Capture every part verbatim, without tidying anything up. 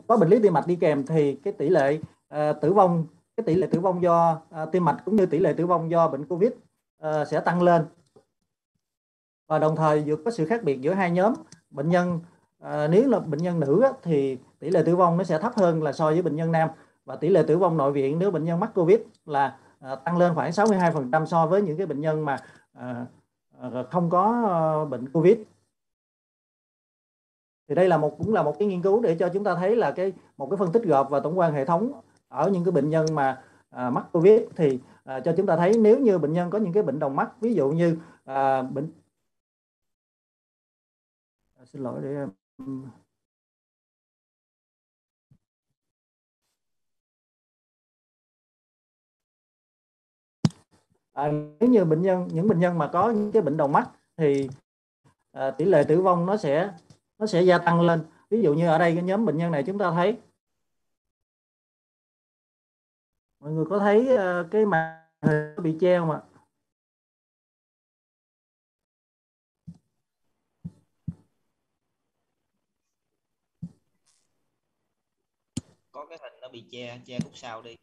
có bệnh lý tim mạch đi kèm thì cái tỷ lệ uh, tử vong cái tỷ lệ tử vong do uh, tim mạch cũng như tỷ lệ tử vong do bệnh Covid uh, sẽ tăng lên. Và đồng thời vừa có sự khác biệt giữa hai nhóm bệnh nhân. À, nếu là bệnh nhân nữ á, thì tỷ lệ tử vong nó sẽ thấp hơn là so với bệnh nhân nam, và tỷ lệ tử vong nội viện nếu bệnh nhân mắc Covid là à, tăng lên khoảng sáu mươi hai phần trăm so với những cái bệnh nhân mà à, à, không có à, bệnh Covid. Thì đây là một cũng là một cái nghiên cứu để cho chúng ta thấy là cái một cái phân tích gộp và tổng quan hệ thống ở những cái bệnh nhân mà à, mắc Covid thì à, cho chúng ta thấy nếu như bệnh nhân có những cái bệnh đồng mắc, ví dụ như à, bệnh à, xin lỗi để À, nếu như bệnh nhân những bệnh nhân mà có những cái bệnh đồng mắt thì à, tỷ lệ tử vong nó sẽ nó sẽ gia tăng lên. Ví dụ như ở đây cái nhóm bệnh nhân này chúng ta thấy, mọi người có thấy uh, cái màn hình bị che không ạ? Có cái hình nó bị che, che khúc sau đi.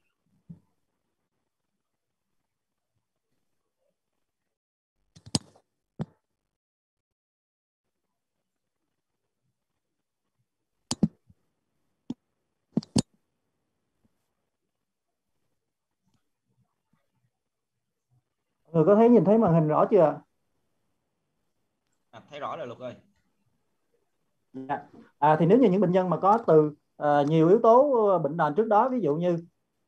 Mọi người có thấy nhìn thấy màn hình rõ chưa? À, thấy rõ rồi Luật ơi. Dạ. À, thì nếu như những bệnh nhân mà có từ uh, nhiều yếu tố bệnh nền trước đó, ví dụ như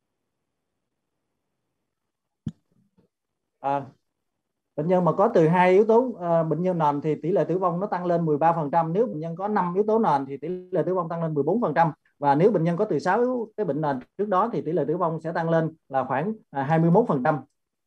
à, bệnh nhân mà có từ hai yếu tố uh, bệnh nhân nền thì tỷ lệ tử vong nó tăng lên mười ba phần trăm. Nếu bệnh nhân có năm yếu tố nền thì tỷ lệ tử vong tăng lên mười bốn phần trăm. Và nếu bệnh nhân có từ sáu cái bệnh nền trước đó thì tỷ lệ tử vong sẽ tăng lên là khoảng uh, hai mươi mốt phần trăm.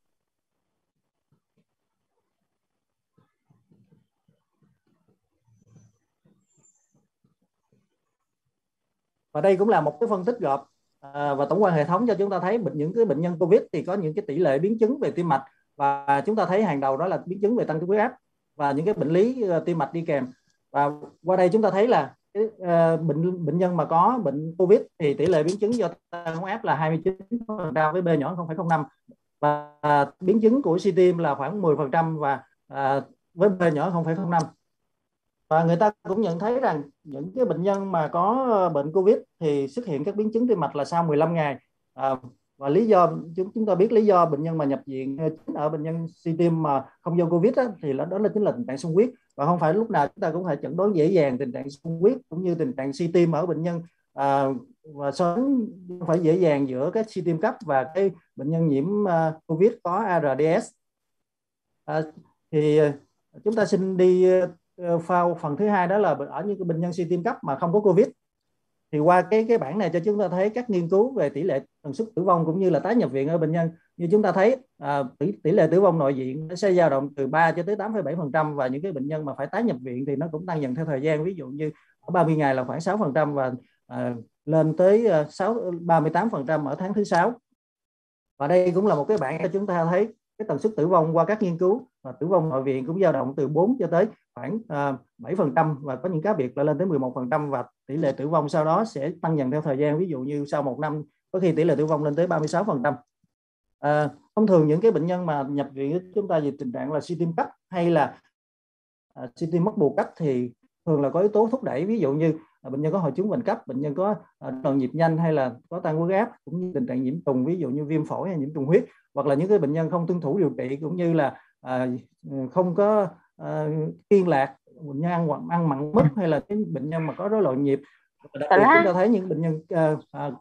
Và đây cũng là một cái phân tích gộp à, và tổng quan hệ thống cho chúng ta thấy bệnh những cái bệnh nhân Covid thì có những cái tỷ lệ biến chứng về tim mạch, và chúng ta thấy hàng đầu đó là biến chứng về tăng huyết áp và những cái bệnh lý uh, tim mạch đi kèm. Và qua đây chúng ta thấy là cái, uh, bệnh bệnh nhân mà có bệnh Covid thì tỷ lệ biến chứng do tăng huyết áp là hai mươi chín phần trăm với B nhỏ không phẩy không năm, và uh, biến chứng của suy tim là khoảng mười phần trăm và uh, với B nhỏ không phẩy không năm. Và người ta cũng nhận thấy rằng những cái bệnh nhân mà có bệnh Covid thì xuất hiện các biến chứng tim mạch là sau mười lăm ngày. À, và lý do chúng chúng ta biết lý do bệnh nhân mà nhập viện ở bệnh nhân suy tim mà không do Covid đó, thì đó là chính là tình trạng xung huyết, và không phải lúc nào chúng ta cũng phải chẩn đoán dễ dàng tình trạng xung huyết cũng như tình trạng suy tim ở bệnh nhân, à, và so sánh không phải dễ dàng giữa cái suy tim cấp và cái bệnh nhân nhiễm uh, Covid có a rờ đê ét. À, thì chúng ta xin đi phao phần thứ hai, đó là ở những bệnh nhân suy tim cấp mà không có Covid. Thì qua cái cái bảng này cho chúng ta thấy các nghiên cứu về tỷ lệ tần suất tử vong cũng như là tái nhập viện ở bệnh nhân. Như chúng ta thấy à, tỷ, tỷ lệ tử vong nội viện nó sẽ dao động từ ba cho tới tám phẩy bảy phần trăm, và những cái bệnh nhân mà phải tái nhập viện thì nó cũng tăng dần theo thời gian. Ví dụ như ở ba mươi ngày là khoảng sáu phần trăm và à, lên tới ba mươi tám phần trăm ở tháng thứ sáu. Và đây cũng là một cái bảng cho chúng ta thấy cái tần suất tử vong qua các nghiên cứu, và tử vong nội viện cũng dao động từ bốn cho tới khoảng uh, bảy phần trăm, và có những cá biệt là lên tới mười một phần trăm, và tỷ lệ tử vong sau đó sẽ tăng dần theo thời gian. Ví dụ như sau một năm có khi tỷ lệ tử vong lên tới ba mươi sáu phần trăm. À, thông thường những cái bệnh nhân mà nhập viện chúng ta về tình trạng là suy tim cấp hay là uh, suy tim mất bù cấp thì thường là có yếu tố thúc đẩy, ví dụ như uh, bệnh nhân có hội chứng bệnh cấp, bệnh nhân có uh, đo nhịp nhanh hay là có tăng huyết áp, cũng như tình trạng nhiễm trùng, ví dụ như viêm phổi hay nhiễm trùng huyết, hoặc là những cái bệnh nhân không tuân thủ điều trị, cũng như là à, không có à, kiêng lạc, bệnh nhân ăn, ăn mặn mất, hay là cái bệnh nhân mà có rối loạn nhịp. Và đặc biệt chúng ta thấy những bệnh nhân à, à,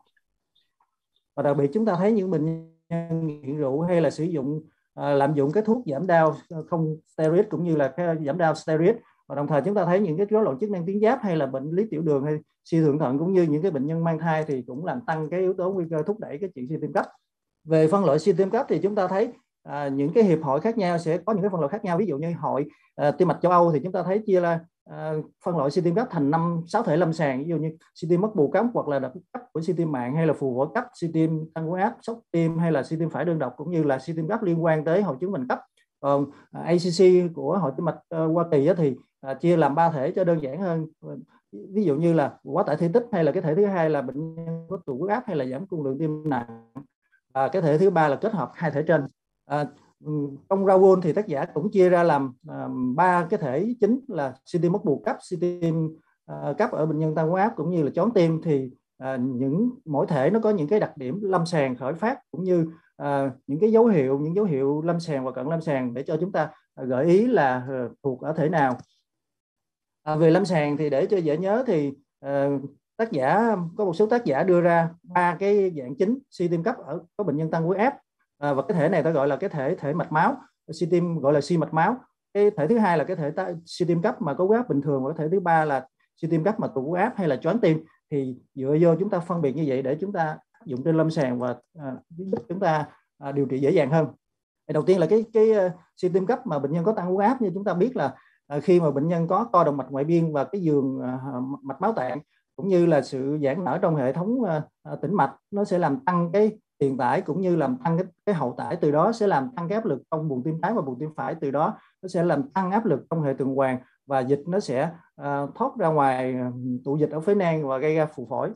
và đặc biệt chúng ta thấy những bệnh nhân nghiện rượu hay là sử dụng à, lạm dụng cái thuốc giảm đau không steroid cũng như là cái giảm đau steroid. Và đồng thời chúng ta thấy những cái rối loạn chức năng tuyến giáp hay là bệnh lý tiểu đường hay suy thượng thận, cũng như những cái bệnh nhân mang thai thì cũng làm tăng cái yếu tố nguy cơ thúc đẩy cái chuyện suy tim cấp. Về phân loại suy tim cấp thì chúng ta thấy à, những cái hiệp hội khác nhau sẽ có những cái phân loại khác nhau. Ví dụ như hội à, tim mạch châu Âu thì chúng ta thấy chia là à, phân loại suy tim cấp thành năm sáu thể lâm sàng, ví dụ như suy tim mất bù cấp, hoặc là đợt cấp của suy tim mạng, hay là phù phổi cấp, suy tim tăng huyết áp, sốc tim, hay là suy tim phải đơn độc, cũng như là suy tim cấp liên quan tới hội chứng bệnh cấp. Còn à, a xê xê của hội tim mạch uh, Hoa Kỳ thì à, chia làm ba thể cho đơn giản hơn. ví dụ như là quá tải thể tích, hay là cái thể thứ hai là bệnh nhân có tụt huyết áp hay là giảm cung lượng tim nặng, và cái thể thứ ba là kết hợp hai thể trên. À, trong Raoul thì tác giả cũng chia ra làm ba uh, cái thể chính là suy tim móc buộc cấp, suy tim uh, cấp ở bệnh nhân tăng huyết áp cũng như là choáng tim. Thì uh, những mỗi thể nó có những cái đặc điểm lâm sàng khởi phát cũng như uh, những cái dấu hiệu những dấu hiệu lâm sàng và cận lâm sàng để cho chúng ta uh, gợi ý là uh, thuộc ở thể nào. À, về lâm sàng thì để cho dễ nhớ thì uh, tác giả có một số tác giả đưa ra ba cái dạng chính suy tim cấp ở có bệnh nhân tăng huyết áp, à, và cái thể này ta gọi là cái thể thể mạch máu, suy tim gọi là suy mạch máu. Cái thể thứ hai là cái thể ta, suy tim cấp mà có huyết áp bình thường, và cái thể thứ ba là suy tim cấp mà tụt huyết áp hay là choáng tim. Thì dựa vô chúng ta phân biệt như vậy để chúng ta áp dụng trên lâm sàng và à, giúp chúng ta à, điều trị dễ dàng hơn. Đầu tiên là cái cái uh, suy tim cấp mà bệnh nhân có tăng huyết áp, như chúng ta biết là uh, khi mà bệnh nhân có co động mạch ngoại biên và cái giường uh, mạch máu tạng cũng như là sự giãn nở trong hệ thống uh, tĩnh mạch, nó sẽ làm tăng cái tiền tải cũng như làm tăng cái, cái hậu tải, từ đó sẽ làm tăng cái áp lực trong buồng tim trái và buồng tim phải, từ đó nó sẽ làm tăng áp lực trong hệ tuần hoàn và dịch nó sẽ uh, thoát ra ngoài uh, tụ dịch ở phế nang và gây ra phù phổi.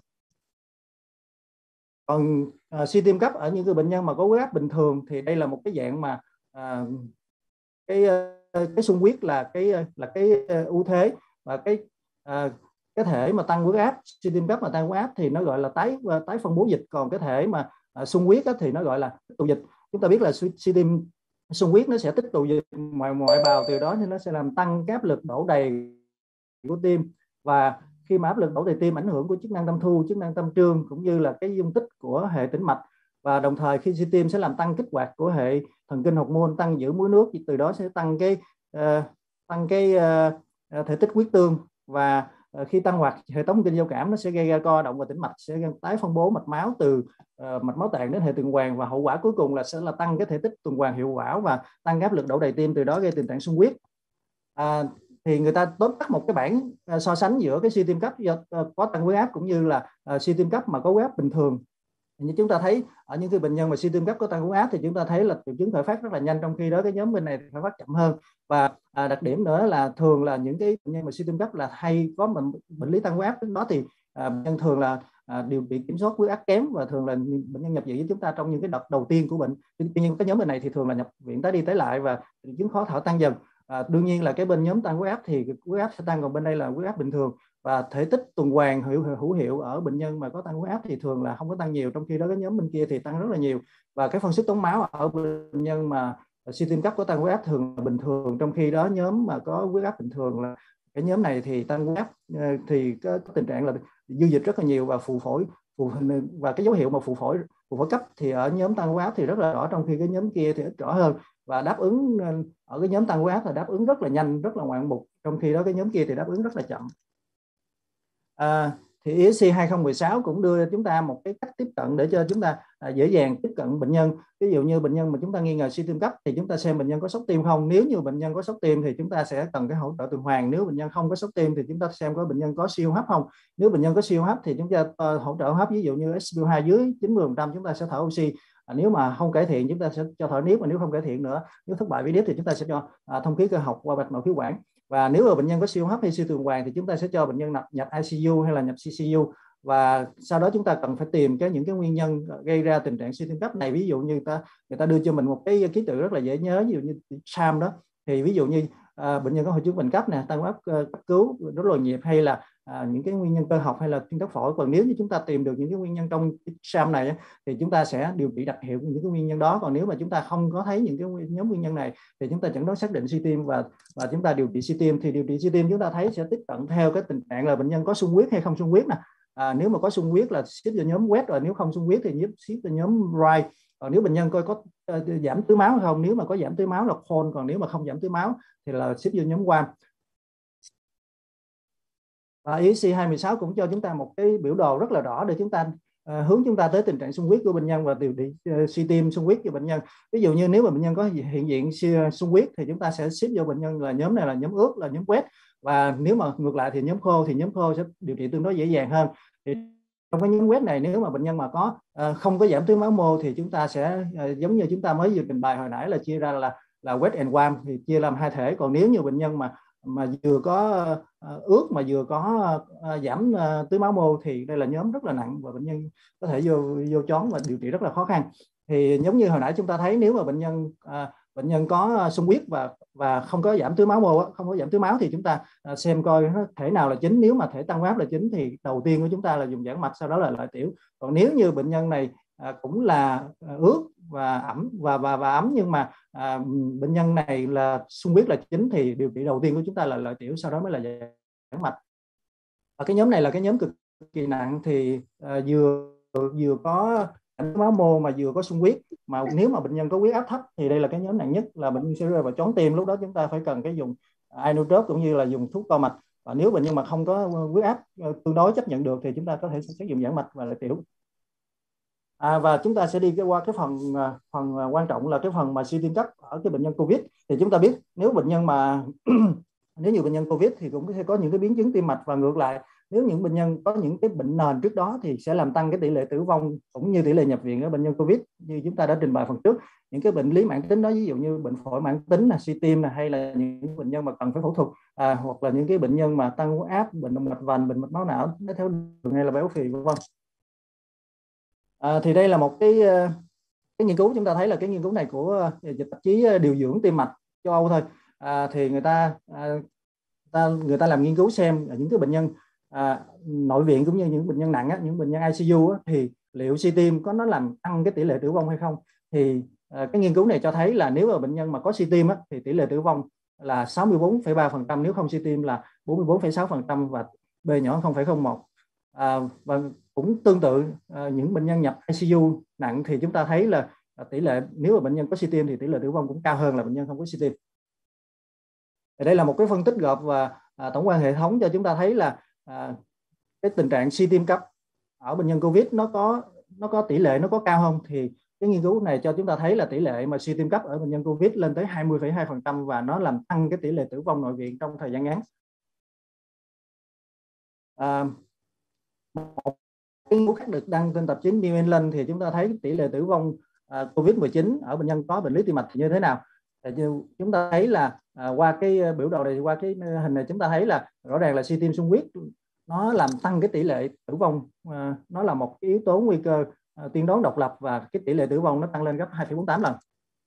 Còn uh, suy tim cấp ở những cái bệnh nhân mà có huyết áp bình thường thì đây là một cái dạng mà uh, cái uh, cái xung huyết là cái uh, là cái uh, ưu thế, và cái uh, cái thể mà tăng huyết áp, suy tim cấp mà tăng huyết áp thì nó gọi là tái uh, tái phân bố dịch. Còn cái thể mà uh, xung huyết thì nó gọi là tích tụ dịch. Chúng ta biết là suy, suy tim xung huyết nó sẽ tích tụ dịch ngoài ngoại bào, từ đó thì nó sẽ làm tăng cái áp lực đổ đầy của tim, và khi mà áp lực đổ đầy tim ảnh hưởng của chức năng tâm thu, chức năng tâm trương cũng như là cái dung tích của hệ tĩnh mạch, và đồng thời khi suy tim sẽ làm tăng kích hoạt của hệ thần kinh hormone, tăng giữ muối nước, từ đó sẽ tăng cái uh, tăng cái uh, thể tích huyết tương, và uh, khi tăng hoạt hệ thống kinh giao cảm nó sẽ gây ra co động và tĩnh mạch, sẽ tái phân bố mạch máu từ uh, mạch máu tạng đến hệ tuần hoàn, và hậu quả cuối cùng là sẽ là tăng cái thể tích tuần hoàn hiệu quả và tăng áp lực đổ đầy tim, từ đó gây tình trạng xung huyết. À, thì người ta tóm tắt một cái bảng uh, so sánh giữa cái suy tim cấp do uh, có tăng huyết áp cũng như là uh, suy tim cấp mà có huyết áp bình thường. Như chúng ta thấy ở những cái bệnh nhân mà suy tim cấp có tăng huyết áp thì chúng ta thấy là triệu chứng khởi phát rất là nhanh, trong khi đó cái nhóm bên này khởi phát chậm hơn. Và à, đặc điểm nữa là thường là những cái bệnh nhân mà suy tim cấp là hay có bệnh, bệnh lý tăng huyết áp, đó thì à, bệnh nhân thường là à, điều bị kiểm soát huyết áp kém, và thường là bệnh nhân nhập viện với chúng ta trong những cái đợt đầu tiên của bệnh. Tuy nhiên cái nhóm bên này thì thường là nhập viện tái đi tái lại và triệu chứng khó thở tăng dần. À, đương nhiên là cái bên nhóm tăng huyết áp thì huyết áp sẽ tăng, còn bên đây là huyết áp bình thường, và thể tích tuần hoàn hữu, hữu hiệu ở bệnh nhân mà có tăng huyết áp thì thường là không có tăng nhiều, trong khi đó cái nhóm bên kia thì tăng rất là nhiều. Và cái phân tích tống máu ở bệnh nhân mà suy tim cấp có tăng huyết áp thường là bình thường, trong khi đó nhóm mà có huyết áp bình thường là cái nhóm này thì tăng huyết áp thì có, có tình trạng là dư dịch rất là nhiều và phù phổi phù, và cái dấu hiệu mà phù phổi phù phổi cấp thì ở nhóm tăng huyết áp thì rất là rõ, trong khi cái nhóm kia thì ít rõ hơn, và đáp ứng ở cái nhóm tăng huyết áp là đáp ứng rất là nhanh, rất là ngoạn mục, trong khi đó cái nhóm kia thì đáp ứng rất là chậm. À, thì i ét xê hai không một sáu cũng đưa chúng ta một cái cách tiếp cận để cho chúng ta à, dễ dàng tiếp cận bệnh nhân. Ví dụ như bệnh nhân mà chúng ta nghi ngờ suy tim cấp thì chúng ta xem bệnh nhân có sốc tim không. Nếu như bệnh nhân có sốc tim thì chúng ta sẽ cần cái hỗ trợ tuần hoàn. Nếu bệnh nhân không có sốc tim thì chúng ta xem có bệnh nhân có siêu hấp không. Nếu bệnh nhân có siêu hấp thì chúng ta uh, hỗ trợ hấp, ví dụ như ét pê o hai dưới chín mươi phần trăm chúng ta sẽ thở oxy. À, nếu mà không cải thiện chúng ta sẽ cho thở níp, và nếu không cải thiện nữa, nếu thất bại với níp thì chúng ta sẽ cho à, thông khí cơ học qua mạch nội khí quản. Và nếu mà bệnh nhân có siêu hấp hay siêu tuần hoàn thì chúng ta sẽ cho bệnh nhân nhập, nhập i xê u hay là nhập xê xê u, và sau đó chúng ta cần phải tìm cái những cái nguyên nhân gây ra tình trạng suy tim cấp này. Ví dụ như ta người ta đưa cho mình một cái ký tự rất là dễ nhớ, ví dụ như SAM đó, thì ví dụ như à, bệnh nhân có hội chứng bệnh cấp nè, tăng huyết áp cấp cứu, rối loạn nhịp, hay là à, những cái nguyên nhân cơ học hay là thuyên tắc phổi. Còn nếu như chúng ta tìm được những cái nguyên nhân trong SAM này thì chúng ta sẽ điều trị đặc hiệu những cái nguyên nhân đó. Còn nếu mà chúng ta không có thấy những cái nhóm nguyên nhân này thì chúng ta chẩn đoán xác định suy tim và và chúng ta điều trị suy tim. Thì điều trị suy tim chúng ta thấy sẽ tiếp cận theo cái tình trạng là bệnh nhân có xung huyết hay không xung huyết nè. À, nếu mà có xung huyết là xếp vào nhóm wet, rồi nếu không xung huyết thì xếp vào nhóm right. Còn nếu bệnh nhân coi có uh, giảm tưới máu hay không, nếu mà có giảm tưới máu là cold, còn nếu mà không giảm tưới máu thì là xếp vô nhóm warm. Và i ét xê hai một sáu cũng cho chúng ta một cái biểu đồ rất là rõ để chúng ta uh, hướng chúng ta tới tình trạng xung huyết của bệnh nhân và điều trị uh, suy tim xung huyết cho bệnh nhân. Ví dụ như nếu mà bệnh nhân có hiện diện xung huyết thì chúng ta sẽ xếp vô bệnh nhân là nhóm này là nhóm ướt, là nhóm wet. Và nếu mà ngược lại thì nhóm khô thì nhóm khô sẽ điều trị tương đối dễ dàng hơn. Thì trong cái nhóm wet này, nếu mà bệnh nhân mà có uh, không có giảm tưới máu mô thì chúng ta sẽ uh, giống như chúng ta mới vừa trình bày hồi nãy là chia ra là là wet and warm, thì chia làm hai thể. Còn nếu như bệnh nhân mà mà vừa có uh, ướt mà vừa có uh, giảm uh, tưới máu mô thì đây là nhóm rất là nặng và bệnh nhân có thể vô vô chón và điều trị rất là khó khăn. Thì giống như hồi nãy chúng ta thấy, nếu mà bệnh nhân uh, bệnh nhân có xung huyết và và không có giảm tưới máu mô, không có giảm tưới máu thì chúng ta uh, xem coi nó thể nào là chính. Nếu mà thể tăng huyết áp là chính thì đầu tiên của chúng ta là dùng giãn mạch, sau đó là lợi tiểu. Còn nếu như bệnh nhân này uh, cũng là uh, ướt và ẩm và và và ấm, nhưng mà à, bệnh nhân này là xung huyết là chính thì điều trị đầu tiên của chúng ta là lợi tiểu, sau đó mới là giãn mạch. Và cái nhóm này là cái nhóm cực kỳ nặng, thì à, vừa vừa có máu mô mà vừa có xung huyết, mà nếu mà bệnh nhân có huyết áp thấp thì đây là cái nhóm nặng nhất, là bệnh nhân sẽ rơi vào choáng tim. Lúc đó chúng ta phải cần cái dùng inotrope cũng như là dùng thuốc co mạch. Và nếu bệnh nhân mà không có huyết áp tương đối chấp nhận được thì chúng ta có thể sử dụng giãn mạch và lợi tiểu. À, và chúng ta sẽ đi qua cái phần phần quan trọng là cái phần mà suy tim cấp ở cái bệnh nhân Covid. Thì chúng ta biết nếu bệnh nhân mà nếu như bệnh nhân Covid thì cũng sẽ có những cái biến chứng tim mạch, và ngược lại nếu những bệnh nhân có những cái bệnh nền trước đó thì sẽ làm tăng cái tỷ lệ tử vong cũng như tỷ lệ nhập viện ở bệnh nhân Covid, như chúng ta đã trình bày phần trước. Những cái bệnh lý mãn tính đó, ví dụ như bệnh phổi mãn tính là suy tim, là hay là những bệnh nhân mà cần phải phẫu thuật, à, hoặc là những cái bệnh nhân mà tăng huyết áp, bệnh động mạch vành, bệnh mạch máu não, đái tháo đường hay là béo phì, vân vân. À, thì đây là một cái cái nghiên cứu, chúng ta thấy là cái nghiên cứu này của tạp chí điều dưỡng tim mạch châu Âu thôi. À, thì người ta, à, ta người ta làm nghiên cứu xem những cái bệnh nhân à, nội viện cũng như những bệnh nhân nặng á, những bệnh nhân i xê u á, thì liệu suy tim có nó làm tăng cái tỷ lệ tử vong hay không. Thì à, cái nghiên cứu này cho thấy là nếu mà bệnh nhân mà có suy tim á, thì tỷ lệ tử vong là sáu mươi bốn phẩy ba phần trăm, nếu không suy tim là bốn mươi bốn phẩy sáu phần trăm và B nhỏ không phẩy không một. À, và cũng tương tự, à, những bệnh nhân nhập i xê u nặng thì chúng ta thấy là à, tỷ lệ nếu mà bệnh nhân có suy tim thì tỷ lệ tử vong cũng cao hơn là bệnh nhân không có suy tim. Thì đây là một cái phân tích gộp và à, tổng quan hệ thống cho chúng ta thấy là à, cái tình trạng suy tim cấp ở bệnh nhân Covid nó có nó có tỷ lệ nó có cao không. Thì cái nghiên cứu này cho chúng ta thấy là tỷ lệ mà suy tim cấp ở bệnh nhân Covid lên tới hai mươi phẩy hai phần trăm, và nó làm tăng cái tỷ lệ tử vong nội viện trong thời gian ngắn. À, một cái nghiên cứu khác được đăng trên tạp chí New England thì chúng ta thấy tỷ lệ tử vong à, Covid mười chín ở bệnh nhân có bệnh lý tim mạch thì như thế nào. Thì chúng ta thấy là à, qua cái biểu đồ này, qua cái hình này chúng ta thấy là rõ ràng là suy tim xung huyết nó làm tăng cái tỷ lệ tử vong, à, nó là một cái yếu tố nguy cơ à, tiên đoán độc lập, và cái tỷ lệ tử vong nó tăng lên gấp hai phẩy bốn mươi tám lần.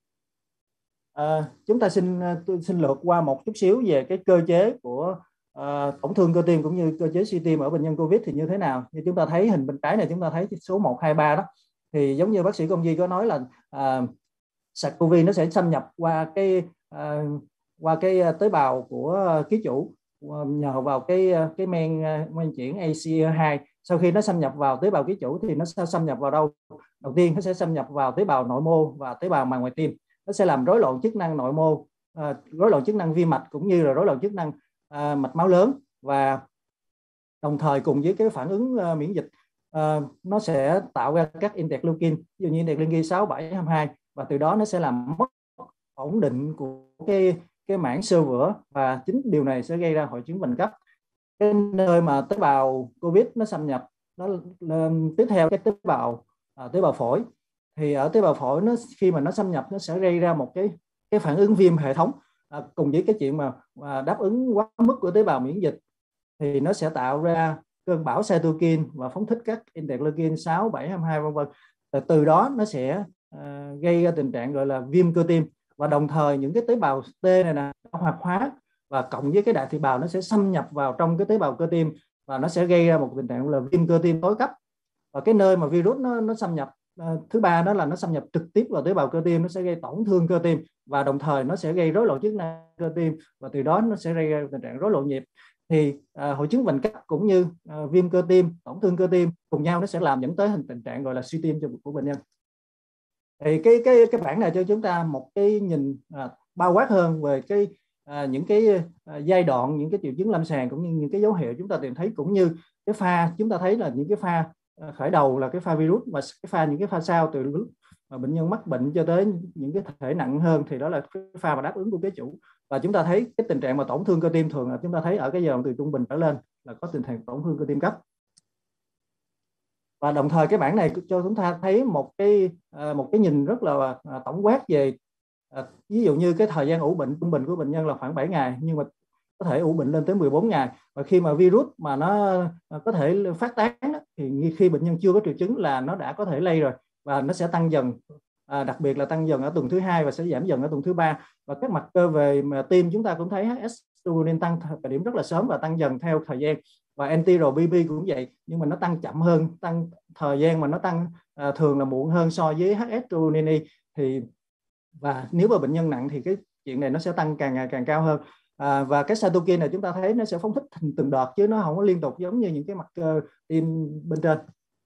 À, chúng ta xin xin lược qua một chút xíu về cái cơ chế của à, tổn thương cơ tim cũng như cơ chế suy tim ở bệnh nhân Covid thì như thế nào. Như chúng ta thấy hình bên trái này, chúng ta thấy số một, hai, ba đó, thì giống như bác sĩ Công Duy có nói là à, SARS-CoV nó sẽ xâm nhập qua cái à, qua cái tế bào của ký chủ nhờ vào cái cái men men chuyển a xê e hai. Sau khi nó xâm nhập vào tế bào ký chủ thì nó sẽ xâm nhập vào đâu? Đầu tiên nó sẽ xâm nhập vào tế bào nội mô và tế bào màng ngoài tim. Nó sẽ làm rối loạn chức năng nội mô, à, rối loạn chức năng vi mạch cũng như là rối loạn chức năng à, mạch máu lớn, và đồng thời cùng với cái phản ứng uh, miễn dịch uh, nó sẽ tạo ra các interleukin, ví dụ như interleukin sáu, bảy, hai mươi hai, và từ đó nó sẽ làm mất ổn định của cái cái mảng xơ vữa, và chính điều này sẽ gây ra hội chứng bệnh cấp. Cái nơi mà tế bào Covid nó xâm nhập, nó tiếp theo cái tế bào à, tế bào phổi. Thì ở tế bào phổi nó khi mà nó xâm nhập nó sẽ gây ra một cái cái phản ứng viêm hệ thống, à, cùng với cái chuyện mà à, đáp ứng quá mức của tế bào miễn dịch thì nó sẽ tạo ra cơn bão cytokine và phóng thích các interleukin sáu, bảy, hai mươi hai, vân vân. Từ đó nó sẽ à, gây ra tình trạng gọi là viêm cơ tim, và đồng thời những cái tế bào T này nè nó hoạt hóa và cộng với cái đại thị bào nó sẽ xâm nhập vào trong cái tế bào cơ tim, và nó sẽ gây ra một tình trạng là viêm cơ tim tối cấp. Và cái nơi mà virus nó nó xâm nhập à, thứ ba đó là nó xâm nhập trực tiếp vào tế bào cơ tim, nó sẽ gây tổn thương cơ tim, và đồng thời nó sẽ gây rối loạn chức năng cơ tim, và từ đó nó sẽ gây ra tình trạng rối loạn nhịp. Thì à, hội chứng bệnh cấp cũng như à, viêm cơ tim, tổn thương cơ tim cùng nhau nó sẽ làm dẫn tới hình tình trạng gọi là suy tim của bệnh nhân. Thì cái cái cái bảng này cho chúng ta một cái nhìn à, bao quát hơn về cái à, những cái à, giai đoạn, những cái triệu chứng lâm sàng cũng như những cái dấu hiệu chúng ta tìm thấy, cũng như cái pha chúng ta thấy là những cái pha à, khởi đầu là cái pha virus, và cái pha những cái pha sau từ lúc mà bệnh nhân mắc bệnh cho tới những cái thể nặng hơn thì đó là cái pha mà đáp ứng của ký chủ. Và chúng ta thấy cái tình trạng mà tổn thương cơ tim thường là chúng ta thấy ở cái giai đoạn từ trung bình trở lên là có tình trạng tổn thương cơ tim cấp. Và đồng thời cái bảng này cho chúng ta thấy một cái một cái nhìn rất là tổng quát về ví dụ như cái thời gian ủ bệnh trung bình của bệnh nhân là khoảng bảy ngày, nhưng mà có thể ủ bệnh lên tới mười bốn ngày. Và khi mà virus mà nó có thể phát tán đó, thì khi bệnh nhân chưa có triệu chứng là nó đã có thể lây rồi, và nó sẽ tăng dần, à, đặc biệt là tăng dần ở tuần thứ hai và sẽ giảm dần ở tuần thứ ba. Và các mặt cơ về mà tim chúng ta cũng thấy hát ét troponin tăng thời điểm rất là sớm và tăng dần theo thời gian. Và anti rờ bê pê cũng vậy, nhưng mà nó tăng chậm hơn, tăng thời gian mà nó tăng à, thường là muộn hơn so với hát ét troponin y. Thì và nếu mà bệnh nhân nặng thì cái chuyện này nó sẽ tăng càng ngày càng cao hơn. À, và cái cytokine này chúng ta thấy nó sẽ phóng thích từng đợt chứ nó không có liên tục giống như những cái mặt cơ tim bên trên.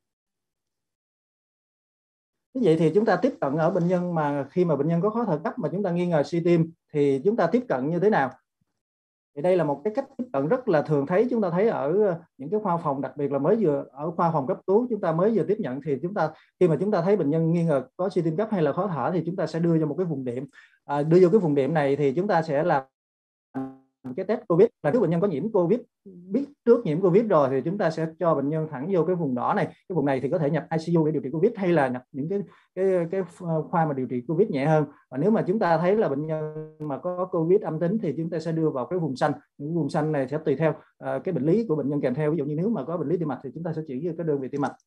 Như vậy thì chúng ta tiếp cận ở bệnh nhân mà khi mà bệnh nhân có khó thở cấp mà chúng ta nghi ngờ suy tim thì chúng ta tiếp cận như thế nào? Thì đây là một cái cách tiếp cận rất là thường thấy, chúng ta thấy ở những cái khoa phòng, đặc biệt là mới vừa ở khoa phòng cấp cứu chúng ta mới vừa tiếp nhận, thì chúng ta khi mà chúng ta thấy bệnh nhân nghi ngờ có suy tim cấp hay là khó thở thì chúng ta sẽ đưa cho một cái vùng điểm. À, đưa vô cái vùng điểm này thì chúng ta sẽ làm cái test Covid, là nếu bệnh nhân có nhiễm Covid, biết trước nhiễm Covid rồi thì chúng ta sẽ cho bệnh nhân thẳng vô cái vùng đỏ này. Cái vùng này thì có thể nhập i xê u để điều trị Covid hay là nhập những cái cái cái khoa mà điều trị Covid nhẹ hơn. Và nếu mà chúng ta thấy là bệnh nhân mà có Covid âm tính thì chúng ta sẽ đưa vào cái vùng xanh. Những vùng xanh này sẽ tùy theo uh, cái bệnh lý của bệnh nhân kèm theo. Ví dụ như nếu mà có bệnh lý tim mạch thì chúng ta sẽ chuyển về cái đơn vị tim mạch.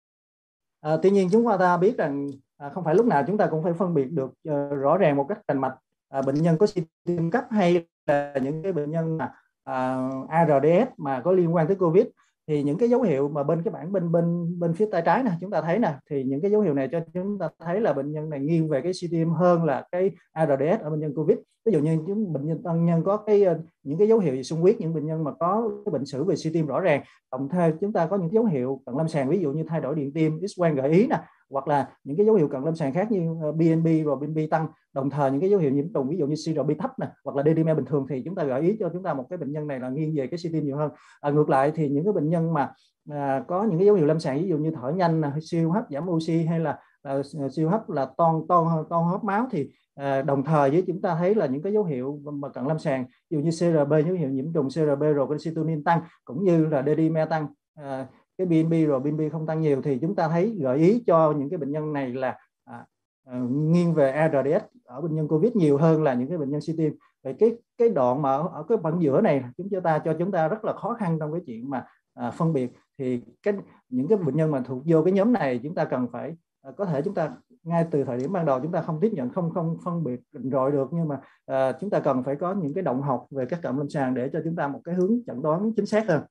À, tuy nhiên chúng ta biết rằng à, không phải lúc nào chúng ta cũng phải phân biệt được uh, rõ ràng một cách rành mạch à, bệnh nhân có suy tim cấp hay là những cái bệnh nhân mà uh, a rờ đê ét mà có liên quan tới Covid. Thì những cái dấu hiệu mà bên cái bảng bên bên bên phía tay trái này chúng ta thấy nè, thì những cái dấu hiệu này cho chúng ta thấy là bệnh nhân này nghiêng về cái suy tim hơn là cái a rờ đê ét ở bệnh nhân Covid. Ví dụ như chúng bệnh nhân tăng nhân có cái những cái dấu hiệu xung huyết, những bệnh nhân mà có cái bệnh sử về suy tim rõ ràng, cộng thêm chúng ta có những dấu hiệu cận lâm sàng, ví dụ như thay đổi điện tim, X-quang gợi ý nè, hoặc là những cái dấu hiệu cận lâm sàng khác như bê en pê rồi bê en pê tăng, đồng thời những cái dấu hiệu nhiễm trùng ví dụ như xê rờ pê thấp nè, hoặc là đê đê em bình thường, thì chúng ta gợi ý cho chúng ta một cái bệnh nhân này là nghiêng về cái suy tim nhiều hơn. À, ngược lại thì những cái bệnh nhân mà à, có những cái dấu hiệu lâm sàng ví dụ như thở nhanh, siêu hấp giảm oxy hay là à, siêu hấp là toan toan toan hấp máu, thì à, đồng thời với chúng ta thấy là những cái dấu hiệu mà cận lâm sàng ví dụ như xê rờ pê, dấu hiệu nhiễm trùng xê rờ pê rồi calcitonin tăng, cũng như là đê đê em tăng, à, cái bê en pê rồi bê en pê không tăng nhiều, thì chúng ta thấy gợi ý cho những cái bệnh nhân này là à, à, nghiêng về a rờ đê ét ở bệnh nhân Covid nhiều hơn là những cái bệnh nhân suy tim. Vậy cái cái đoạn mà ở, ở cái phần giữa này chúng ta cho chúng ta rất là khó khăn trong cái chuyện mà à, phân biệt. Thì cái những cái bệnh nhân mà thuộc vô cái nhóm này chúng ta cần phải à, có thể chúng ta ngay từ thời điểm ban đầu chúng ta không tiếp nhận, không không phân biệt rình rọi được, nhưng mà à, chúng ta cần phải có những cái động học về các cận lâm sàng để cho chúng ta một cái hướng chẩn đoán chính xác hơn.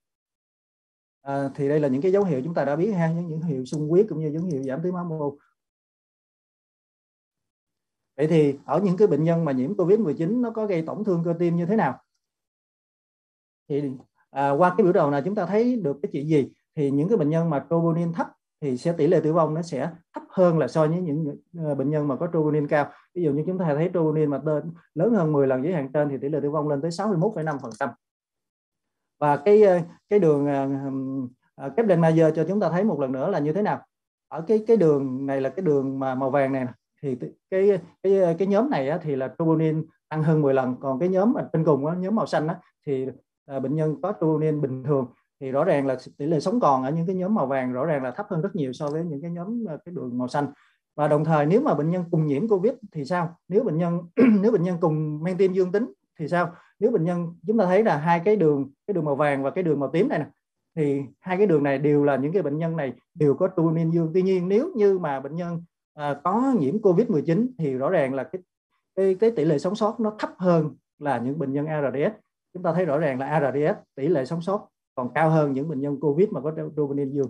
À, thì đây là những cái dấu hiệu chúng ta đã biết ha, những những hiệu xung huyết cũng như dấu hiệu giảm thiếu máu mô. Vậy thì ở những cái bệnh nhân mà nhiễm Covid mười chín nó có gây tổn thương cơ tim như thế nào? Thì à, qua cái biểu đồ này chúng ta thấy được cái chuyện gì? Thì những cái bệnh nhân mà troponin thấp thì sẽ tỷ lệ tử vong nó sẽ thấp hơn là so với những bệnh nhân mà có troponin cao. Ví dụ như chúng ta thấy troponin mà lớn hơn mười lần giới hạn trên thì tỷ lệ tử vong lên tới sáu mươi mốt phẩy năm phần trăm. Và cái cái đường uh, Kaplan-Meier cho chúng ta thấy một lần nữa là như thế nào? Ở cái cái đường này là cái đường mà màu vàng này, thì cái cái cái nhóm này á, thì là troponin tăng hơn mười lần, còn cái nhóm ở trên cùng á, nhóm màu xanh á, thì uh, bệnh nhân có troponin bình thường. Thì rõ ràng là tỷ lệ sống còn ở những cái nhóm màu vàng rõ ràng là thấp hơn rất nhiều so với những cái nhóm cái đường màu xanh. Và đồng thời nếu mà bệnh nhân cùng nhiễm Covid thì sao? Nếu bệnh nhân nếu bệnh nhân cùng men tim dương tính thì sao? Nếu bệnh nhân chúng ta thấy là hai cái đường cái đường màu vàng và cái đường màu tím này nè, thì hai cái đường này đều là những cái bệnh nhân này đều có troponin dương. Tuy nhiên nếu như mà bệnh nhân à, có nhiễm Covid mười chín thì rõ ràng là cái, cái cái tỷ lệ sống sót nó thấp hơn là những bệnh nhân a rờ đê ét. Chúng ta thấy rõ ràng là a rờ đê ét tỷ lệ sống sót còn cao hơn những bệnh nhân Covid mà có troponin dương.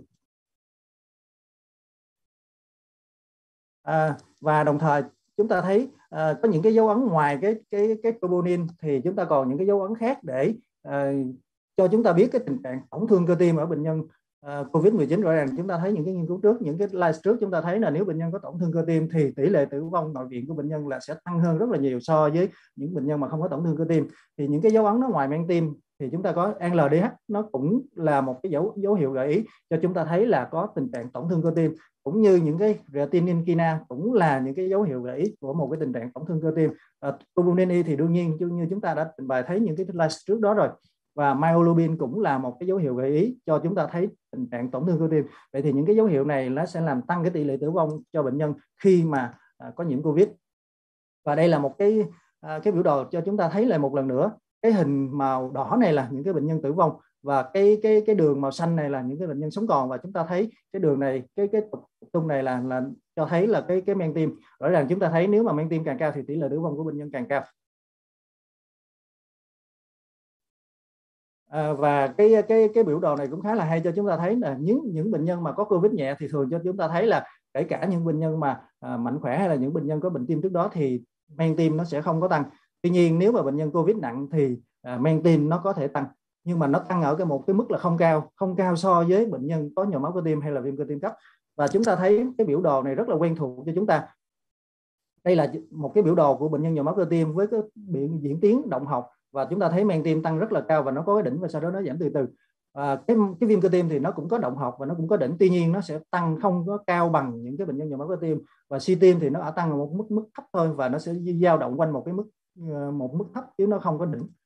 À, và đồng thời chúng ta thấy à, có những cái dấu ấn ngoài cái cái cái troponin thì chúng ta còn những cái dấu ấn khác để à, cho chúng ta biết cái tình trạng tổn thương cơ tim ở bệnh nhân uh, Covid mười chín. Rõ ràng chúng ta thấy những cái nghiên cứu trước, những cái slide trước chúng ta thấy là nếu bệnh nhân có tổn thương cơ tim thì tỷ lệ tử vong nội viện của bệnh nhân là sẽ tăng hơn rất là nhiều so với những bệnh nhân mà không có tổn thương cơ tim. Thì những cái dấu ấn nó ngoài men tim thì chúng ta có en lờ đê hát, nó cũng là một cái dấu dấu hiệu gợi ý cho chúng ta thấy là có tình trạng tổn thương cơ tim, cũng như những cái creatinin kinase cũng là những cái dấu hiệu gợi ý của một cái tình trạng tổn thương cơ tim. Uh, troponin Y thì đương nhiên như chúng ta đã trình bày thấy những cái slide trước đó rồi, và myoglobin cũng là một cái dấu hiệu gợi ý cho chúng ta thấy tình trạng tổn thương cơ tim. Vậy thì những cái dấu hiệu này nó sẽ làm tăng cái tỷ lệ tử vong cho bệnh nhân khi mà à, có nhiễm Covid. Và đây là một cái à, cái biểu đồ cho chúng ta thấy lại một lần nữa cái hình màu đỏ này là những cái bệnh nhân tử vong, và cái cái cái đường màu xanh này là những cái bệnh nhân sống còn. Và chúng ta thấy cái đường này, cái cái trục tung này là là cho thấy là cái cái men tim. Rõ ràng chúng ta thấy nếu mà men tim càng cao thì tỷ lệ tử vong của bệnh nhân càng cao. À, và cái cái cái biểu đồ này cũng khá là hay cho chúng ta thấy là những những bệnh nhân mà có Covid nhẹ thì thường cho chúng ta thấy là kể cả những bệnh nhân mà à, mạnh khỏe hay là những bệnh nhân có bệnh tim trước đó thì men tim nó sẽ không có tăng. Tuy nhiên nếu mà bệnh nhân Covid nặng thì à, men tim nó có thể tăng, nhưng mà nó tăng ở cái một cái mức là không cao, không cao so với bệnh nhân có nhồi máu cơ tim hay là viêm cơ tim cấp. Và chúng ta thấy cái biểu đồ này rất là quen thuộc cho chúng ta. Đây là một cái biểu đồ của bệnh nhân nhồi máu cơ tim với cái biểu diễn tiến động học, và chúng ta thấy men tim tăng rất là cao và nó có cái đỉnh và sau đó nó giảm từ từ. À, cái cái viêm cơ tim thì nó cũng có động học và nó cũng có đỉnh, tuy nhiên nó sẽ tăng không có cao bằng những cái bệnh nhân nhồi máu cơ tim. Và suy tim thì nó ở tăng ở một mức mức thấp thôi, và nó sẽ dao động quanh một cái mức một mức thấp chứ nó không có đỉnh.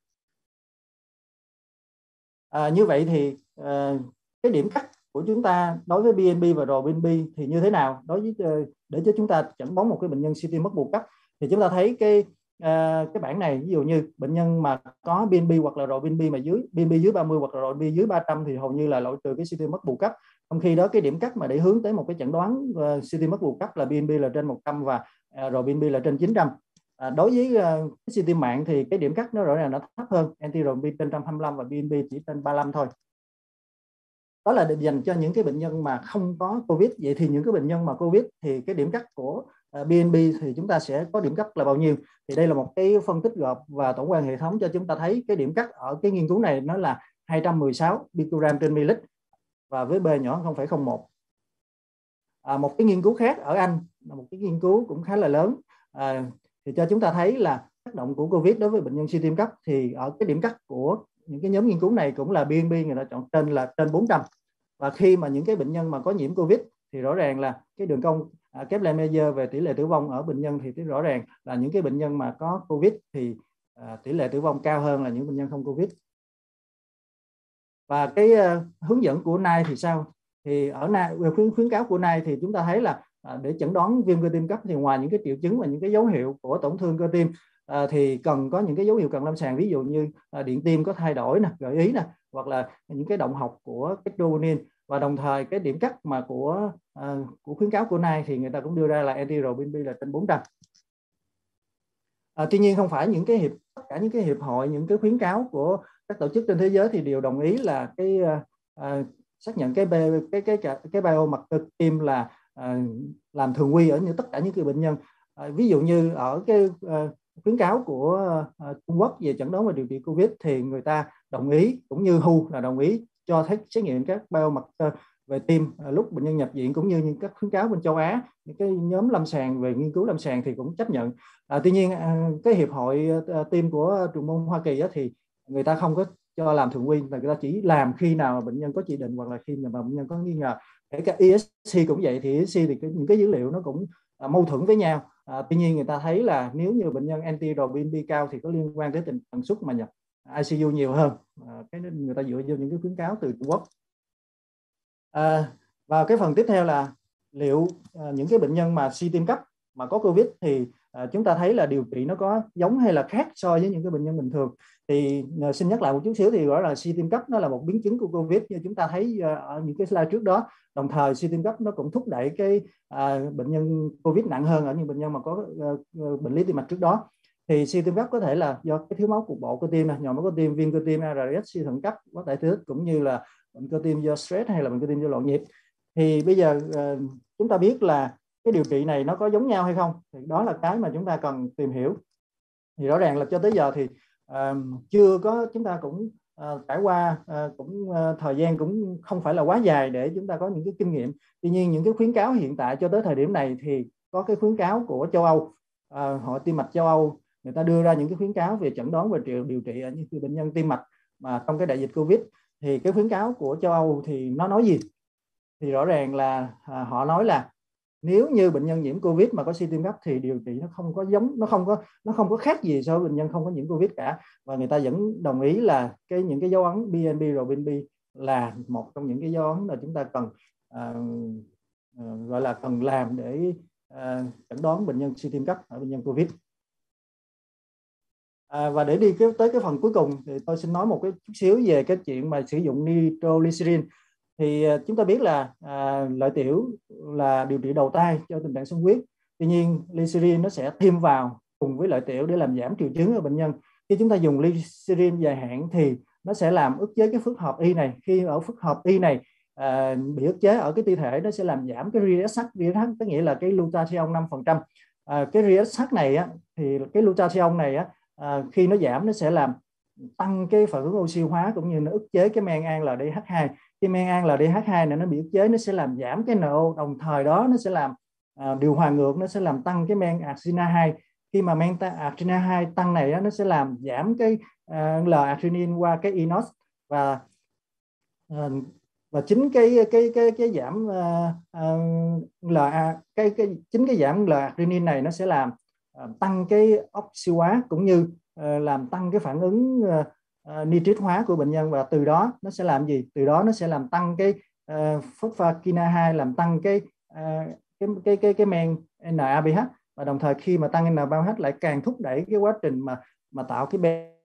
À, như vậy thì uh, cái điểm cắt của chúng ta đối với bê en pê và rờ bê en pê thì như thế nào đối với uh, để cho chúng ta chẩn đoán một cái bệnh nhân suy tim mất buộc cấp. Thì chúng ta thấy cái uh, cái bảng này, ví dụ như bệnh nhân mà có bê en pê hoặc là rờ bê en pê mà dưới bê en pê dưới ba mươi hoặc là rờ bê en pê dưới ba trăm thì hầu như là loại trừ cái suy tim mất buộc cấp. Trong khi đó cái điểm cắt mà để hướng tới một cái chẩn đoán uh, suy tim mất buộc cấp là bê en pê là trên một trăm và uh, rờ bê en pê là trên chín trăm. À, đối với uh, cái suy tim mạng thì cái điểm cắt nó rõ ràng nó thấp hơn, anti-rờ bê en pê trên một trăm hai mươi lăm và bê en pê chỉ trên ba mươi lăm thôi. Đó là dành cho những cái bệnh nhân mà không có Covid. Vậy thì những cái bệnh nhân mà Covid thì cái điểm cắt của uh, bê en pê thì chúng ta sẽ có điểm cắt là bao nhiêu? Thì đây là một cái phân tích gộp và tổng quan hệ thống cho chúng ta thấy cái điểm cắt ở cái nghiên cứu này nó là hai trăm mười sáu picogram trên ml và với B nhỏ không phẩy không một. À, một cái nghiên cứu khác ở Anh là một cái nghiên cứu cũng khá là lớn, à, thì cho chúng ta thấy là tác động của Covid đối với bệnh nhân suy tim cấp thì ở cái điểm cắt của những cái nhóm nghiên cứu này cũng là bê en pê người ta chọn trên là trên bốn trăm. Và khi mà những cái bệnh nhân mà có nhiễm Covid thì rõ ràng là cái đường cong à, Kaplan-Meier về tỷ lệ tử vong ở bệnh nhân thì rõ ràng là những cái bệnh nhân mà có Covid thì à, tỷ lệ tử vong cao hơn là những bệnh nhân không Covid. Và cái uh, hướng dẫn của Nai thì sao? Thì ở Nai, khuyến, khuyến cáo của Nai thì chúng ta thấy là à, để chẩn đoán viêm cơ tim cấp thì ngoài những cái triệu chứng và những cái dấu hiệu của tổn thương cơ tim à, thì cần có những cái dấu hiệu cận lâm sàng, ví dụ như à, điện tim có thay đổi nè, gợi ý nè, hoặc là những cái động học của cái troponin. Và đồng thời cái điểm cắt mà của à, của khuyến cáo của Nai thì người ta cũng đưa ra là anti-rờ bê en pê là trên bốn trăm. À, tuy nhiên không phải những cái hiệp tất cả những cái hiệp hội, những cái khuyến cáo của các tổ chức trên thế giới thì đều đồng ý là cái uh, xác nhận cái cái cái cái cái bio mặt cơ tim là uh, làm thường quy ở như tất cả những cái bệnh nhân. Uh, ví dụ như ở cái uh, khuyến cáo của uh, Trung Quốc về chẩn đoán và điều trị Covid thì người ta đồng ý, cũng như vê i u là đồng ý cho thấy xét nghiệm các bio mặt cơ về tim uh, lúc bệnh nhân nhập viện, cũng như những các khuyến cáo bên châu Á, những cái nhóm lâm sàng về nghiên cứu lâm sàng thì cũng chấp nhận. À, tuy nhiên à, cái hiệp hội à, tim của trường môn Hoa Kỳ á, thì người ta không có cho làm thường quy, và người ta chỉ làm khi nào bệnh nhân có chỉ định hoặc là khi mà bệnh nhân có nghi ngờ. Kể cả e ét xê cũng vậy, thì e ét xê thì cái, những cái dữ liệu nó cũng à, mâu thuẫn với nhau. À, tuy nhiên người ta thấy là nếu như bệnh nhân anti-rờ bê en pê cao thì có liên quan tới tình tần suất mà nhập i xê u nhiều hơn. À, cái người ta dựa vào những cái khuyến cáo từ Trung Quốc. À, và cái phần tiếp theo là liệu à, những cái bệnh nhân mà suy tim cấp mà có Covid thì à, chúng ta thấy là điều trị nó có giống hay là khác so với những cái bệnh nhân bình thường. Thì à, xin nhắc lại một chút xíu thì gọi là suy tim cấp nó là một biến chứng của Covid như chúng ta thấy à, ở những cái slide trước đó. Đồng thời suy tim cấp nó cũng thúc đẩy cái à, bệnh nhân Covid nặng hơn ở những bệnh nhân mà có à, bệnh lý tim mạch trước đó. Thì suy tim cấp có thể là do cái thiếu máu cục bộ cơ tim, nhồi máu cơ tim, viêm cơ tim, a rờ ét, suy thận cấp, có thể tích, cũng như là bệnh cơ tim do stress hay là bệnh cơ tim do loạn nhịp. Thì bây giờ uh, chúng ta biết là cái điều trị này nó có giống nhau hay không, thì đó là cái mà chúng ta cần tìm hiểu. Thì rõ ràng là cho tới giờ thì uh, chưa có, chúng ta cũng uh, trải qua uh, cũng uh, thời gian cũng không phải là quá dài để chúng ta có những cái kinh nghiệm. Tuy nhiên những cái khuyến cáo hiện tại cho tới thời điểm này thì có cái khuyến cáo của châu Âu, uh, Hội tim mạch châu Âu, người ta đưa ra những cái khuyến cáo về chẩn đoán và điều trị ở những bệnh nhân tim mạch mà trong cái đại dịch Covid. Thì cái khuyến cáo của châu Âu thì nó nói gì? Thì rõ ràng là à, họ nói là nếu như bệnh nhân nhiễm Covid mà có suy tim cấp thì điều trị nó không có giống, nó không có nó không có khác gì so với bệnh nhân không có nhiễm Covid cả. Và người ta vẫn đồng ý là cái những cái dấu ấn bê en pê, rờ bê en pê là một trong những cái dấu ấn mà chúng ta cần à, à, gọi là cần làm để à, chẩn đoán bệnh nhân suy tim cấp ở bệnh nhân Covid. À, và để đi cái, tới cái phần cuối cùng thì tôi xin nói một cái chút xíu về cái chuyện mà sử dụng nitroglycerin. Thì à, chúng ta biết là à, lợi tiểu là điều trị đầu tay cho tình trạng xuất huyết. Tuy nhiên glycerin nó sẽ thêm vào cùng với lợi tiểu để làm giảm triệu chứng ở bệnh nhân. Khi chúng ta dùng glycerin dài hạn thì nó sẽ làm ức chế cái phức hợp Y này. Khi ở phức hợp Y này à, bị ức chế ở cái ti thể, nó sẽ làm giảm cái rê ét hát. rê ét hát có nghĩa là cái glutathione năm phần trăm. À, cái rê ét hát này á, thì cái glutathione này á, à, khi nó giảm nó sẽ làm tăng cái phản ứng oxy hóa cũng như nó ức chế cái men a lờ đê hát hai. Cái men a lờ đê hát hai này nó bị ức chế, nó sẽ làm giảm cái en o, đồng thời đó nó sẽ làm à, điều hòa ngược, nó sẽ làm tăng cái men arginine hai. Khi mà men arginine hai tăng này đó, nó sẽ làm giảm cái uh, L-arginine qua cái inos, và uh, và chính cái cái cái cái giảm uh, uh, L cái cái chính cái giảm L-arginine này nó sẽ làm uh, tăng cái oxy hóa cũng như uh, làm tăng cái phản ứng uh, uh, nitrit hóa của bệnh nhân, và từ đó nó sẽ làm gì? Từ đó nó sẽ làm tăng cái uh, phosphokina hai, làm tăng cái uh, cái cái cái cái men en a bê hát, và đồng thời khi mà tăng en a bê hát lại càng thúc đẩy cái quá trình mà mà tạo cái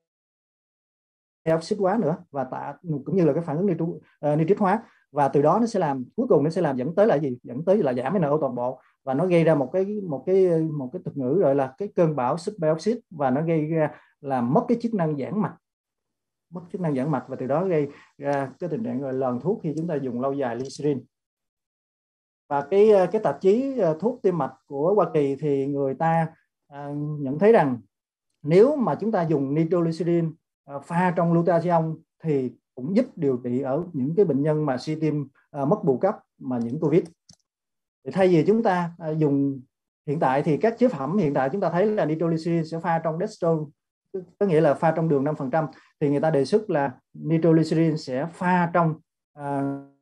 oxit hóa nữa, và tạo cũng như là cái phản ứng nitrit, uh, nitrit hóa, và từ đó nó sẽ làm cuối cùng nó sẽ làm dẫn tới là gì? Dẫn tới là giảm en o toàn bộ, và nó gây ra một cái một cái một cái thuật ngữ gọi là cái cơn bão superoxide, và nó gây ra làm mất cái chức năng giãn mạch, mất chức năng giãn mạch, và từ đó gây ra cái tình trạng gọi lờn thuốc khi chúng ta dùng lâu dài glycerin. Và cái cái tạp chí thuốc tim mạch của Hoa Kỳ thì người ta à, nhận thấy rằng nếu mà chúng ta dùng nitroglycerin à, pha trong glutathione thì cũng giúp điều trị ở những cái bệnh nhân mà suy tim à, mất bù cấp mà nhiễm Covid. Thì thay vì chúng ta à, dùng hiện tại thì các chế phẩm hiện tại chúng ta thấy là nitroglycerin sẽ pha trong dextrose, có nghĩa là pha trong đường năm phần trăm, thì người ta đề xuất là nitroglycerin sẽ pha trong à,